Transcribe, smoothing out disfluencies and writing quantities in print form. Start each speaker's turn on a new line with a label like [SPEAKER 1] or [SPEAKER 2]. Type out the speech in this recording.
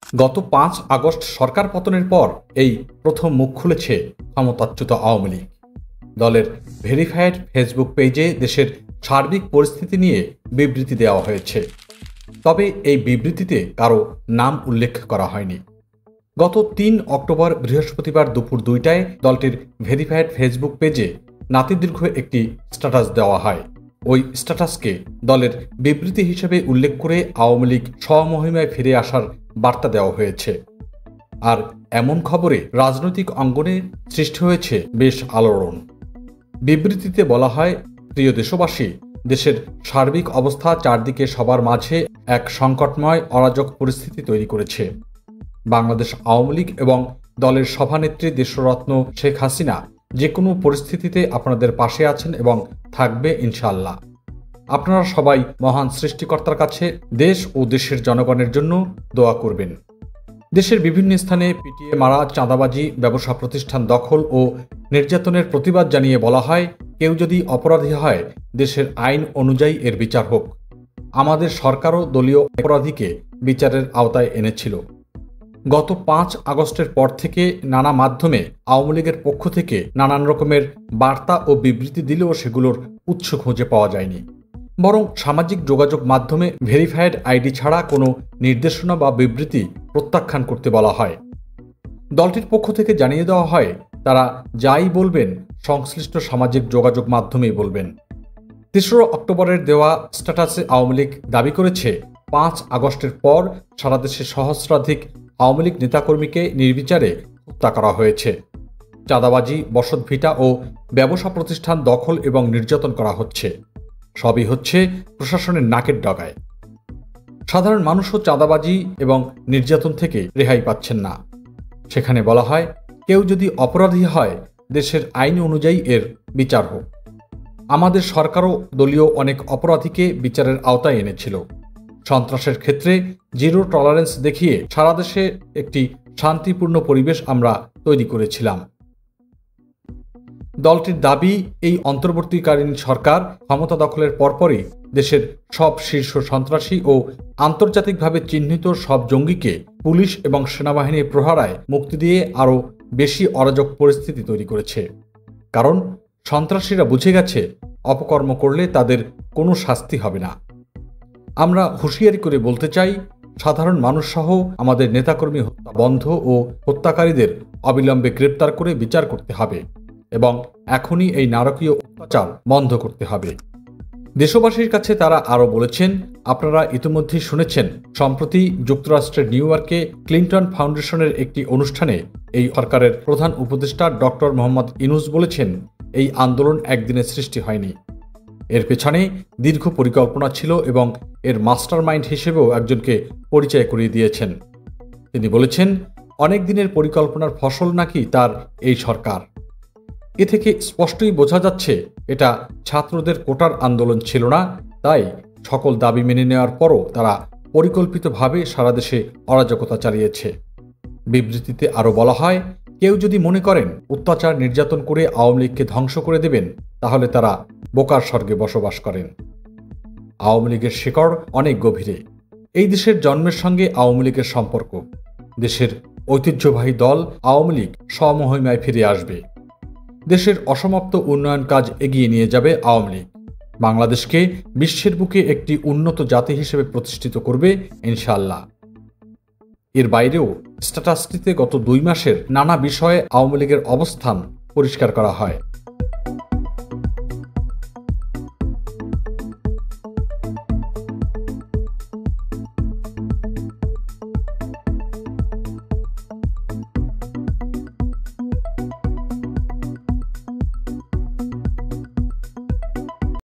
[SPEAKER 1] গত ৫ আগস্ট সরকার পতনের পর এই প্রথম মুখ খুলেছে ক্ষমতাচ্যুত আওয়ামী লীগ। দলের ভেরিফাইড ফেসবুক পেজে দেশের সার্বিক পরিস্থিতি নিয়ে বিবৃতি দেওয়া হয়েছে। তবে এই বিবৃতিতে কারো নাম উল্লেখ করা হয়নি। গত ৩ অক্টোবর বৃহস্পতিবার দুপুর ২টায় দলটির ভেরিফাইড ফেসবুক পেজে নাতিদীর্ঘ একটি স্ট্যাটাস দেওয়া হয়। ওই স্ট্যাটাসকে দলের বিবৃতি হিসেবে উল্লেখ করে আওয়ামী লীগ স্বমহিমায় ফিরে আসার বার্তা দেওয়া হয়েছে। আর এমন খবরে রাজনৈতিক অঙ্গনে সৃষ্টি হয়েছে বেশ আলোড়ন। বিবৃতিতে বলা হয়, প্রিয় দেশবাসী, দেশের সার্বিক অবস্থা চারদিকে সবার মাঝে এক সংকটময় অরাজক পরিস্থিতি তৈরি করেছে। বাংলাদেশ আওয়ামী লীগ এবং দলের সভানেত্রী দেশরত্ন শেখ হাসিনা যে কোনো পরিস্থিতিতে আপনাদের পাশে আছেন এবং থাকবে ইনশাআল্লাহ। আপনারা সবাই মহান সৃষ্টিকর্তার কাছে দেশ ও দেশের জনগণের জন্য দোয়া করবেন। দেশের বিভিন্ন স্থানে পিটিয়ে মারা, চাঁদাবাজি, ব্যবসা প্রতিষ্ঠান দখল ও নির্যাতনের প্রতিবাদ জানিয়ে বলা হয়, কেউ যদি অপরাধী হয় দেশের আইন অনুযায়ী এর বিচার হোক। আমাদের সরকারও দলীয় অপরাধীকে বিচারের আওতায় এনেছিল। গত ৫ আগস্টের পর থেকে নানা মাধ্যমে আওয়ামী লীগের পক্ষ থেকে নানান রকমের বার্তা ও বিবৃতি দিলেও সেগুলোর উৎস খুঁজে পাওয়া যায়নি। বরং সামাজিক যোগাযোগ মাধ্যমে ভেরিফাইড আইডি ছাড়া কোনো নির্দেশনা বা বিবৃতি প্রত্যাখ্যান করতে বলা হয়। দলটির পক্ষ থেকে জানিয়ে দেওয়া হয়, তারা যাই বলবেন সংশ্লিষ্ট সামাজিক যোগাযোগ মাধ্যমেই বলবেন। ৩রা অক্টোবরের দেওয়া স্ট্যাটাসে আওয়ামী লীগ দাবি করেছে, ৫ আগস্টের পর সারা দেশে সহস্রাধিক আওয়ামী লীগ নেতাকর্মীকে নির্বিচারে হত্যা করা হয়েছে। চাঁদাবাজি, বসতভিটা ও ব্যবসা প্রতিষ্ঠান দখল এবং নির্যাতন করা হচ্ছে। সবই হচ্ছে প্রশাসনের নাকের ডগায়। সাধারণ মানুষও চাঁদাবাজি এবং নির্যাতন থেকে রেহাই পাচ্ছেন না। সেখানে বলা হয়, কেউ যদি অপরাধী হয় দেশের আইন অনুযায়ী এর বিচার হোক। আমাদের সরকারও দলীয় অনেক অপরাধীকে বিচারের আওতায় এনেছিল। সন্ত্রাসের ক্ষেত্রে জিরো টলারেন্স দেখিয়ে সারা দেশে একটি শান্তিপূর্ণ পরিবেশ আমরা তৈরি করেছিলাম। দলটির দাবি, এই অন্তর্বর্তীকালীন সরকার ক্ষমতা দখলের পরপরই দেশের সব শীর্ষ সন্ত্রাসী ও আন্তর্জাতিকভাবে চিহ্নিত সব জঙ্গিকে পুলিশ এবং সেনাবাহিনীর প্রহারায় মুক্তি দিয়ে আরও বেশি অরাজক পরিস্থিতি তৈরি করেছে। কারণ সন্ত্রাসীরা বুঝে গেছে, অপকর্ম করলে তাদের কোনো শাস্তি হবে না। আমরা হুঁশিয়ারি করে বলতে চাই, সাধারণ মানুষ সহ আমাদের নেতাকর্মী হত্যা বন্ধ ও হত্যাকারীদের অবিলম্বে গ্রেপ্তার করে বিচার করতে হবে এবং এখনই এই নারকীয় অত্যাচার বন্ধ করতে হবে। দেশবাসীর কাছে তারা আরও বলেছেন, আপনারা ইতিমধ্যেই শুনেছেন, সম্প্রতি যুক্তরাষ্ট্রের নিউ ইয়র্কে ক্লিন্টন ফাউন্ডেশনের একটি অনুষ্ঠানে এই সরকারের প্রধান উপদেষ্টা ডক্টর মোহাম্মদ ইউনূস বলেছেন, এই আন্দোলন একদিনে সৃষ্টি হয়নি। এর পেছনে দীর্ঘ পরিকল্পনা ছিল এবং এর মাস্টার মাইন্ড হিসেবেও একজনকে পরিচয় করিয়ে দিয়েছেন। তিনি বলেছেন, অনেক দিনের পরিকল্পনার ফসল নাকি তার এই সরকার। এ থেকে স্পষ্টই বোঝা যাচ্ছে, এটা ছাত্রদের কোটার আন্দোলন ছিল না। তাই সকল দাবি মেনে নেওয়ার পরও তারা পরিকল্পিতভাবে সারা দেশে অরাজকতা চালিয়েছে। বিবৃতিতে আরও বলা হয়, কেউ যদি মনে করেন অত্যাচার নির্যাতন করে আওয়ামী লীগকে ধ্বংস করে দেবেন, তাহলে তারা বোকার স্বর্গে বসবাস করেন। আওয়ামী লীগের শিকড় অনেক গভীরে। এই দেশের জন্মের সঙ্গে আওয়ামী লীগের সম্পর্ক। দেশের ঐতিহ্যবাহী দল আওয়ামী লীগ স্বমহিমায় ফিরে আসবে। দেশের অসমাপ্ত উন্নয়ন কাজ এগিয়ে নিয়ে যাবে আওয়ামী লীগ। বাংলাদেশকে বিশ্বের বুকে একটি উন্নত জাতি হিসেবে প্রতিষ্ঠিত করবে ইনশাআল্লাহ। এর বাইরেও স্ট্যাটাসটিতে গত 2 মাসের নানা বিষয়ে আওয়ামী লীগের অবস্থান পরিষ্কার করা হয়।